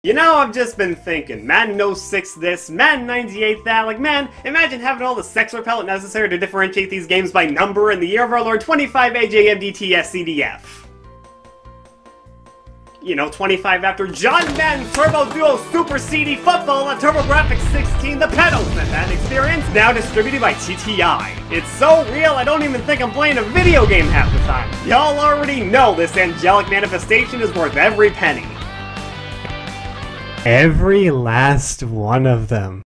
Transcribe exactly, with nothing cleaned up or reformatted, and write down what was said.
You know, I've just been thinking, Madden oh six this, Madden ninety-eight that, like man, imagine having all the sex repellent necessary to differentiate these games by number in the year of our Lord twenty-five A J M D T S C D F. You know, twenty-five after John Madden Turbo Duo Super C D Football on TurboGrafx sixteen, the pedals and that experience, now distributed by T T I. It's so real, I don't even think I'm playing a video game half the time. Y'all already know this angelic manifestation is worth every penny. Every last one of them.